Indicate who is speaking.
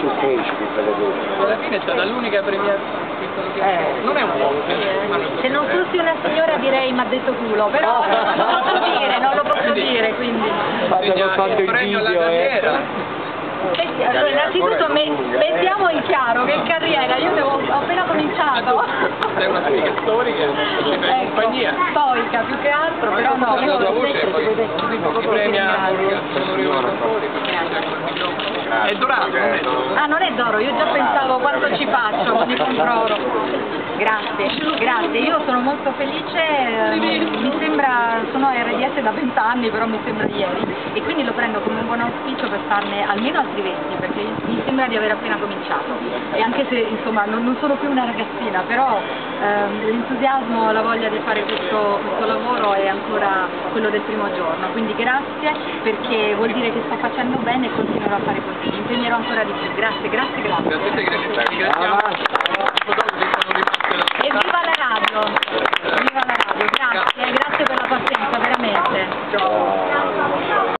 Speaker 1: successo che
Speaker 2: alla fine è stata l'unica premiazione. Non è un po'.
Speaker 3: Se non fossi una signora direi m'ha detto culo, però non lo posso dire, quindi.
Speaker 2: Il premio alla carriera.
Speaker 3: Allora, innanzitutto mettiamo in chiaro che carriera, io ho appena cominciato.
Speaker 2: Sei una spiga storica, compagnia.
Speaker 3: Storica più che altro, però no,
Speaker 2: la tua voce ti premia l'onorevole Cantori. È dorato.
Speaker 3: Ah, non è d'oro, io già pensavo quanto ci faccio con il controllo. Grazie, io sono molto felice, mi sembra, sono RDS da 20 anni, però mi sembra ieri, e quindi lo prendo come un buon auspicio per farne almeno altri 20, perché mi sembra di aver appena cominciato, e anche se insomma non sono più una ragazzina, però l'entusiasmo, la voglia di fare questo lavoro è ancora quello del primo giorno, quindi grazie, perché vuol dire che sto facendo bene e continuerò a fare così, mi impegnerò ancora di più, grazie.
Speaker 2: Grazie a te, grazie.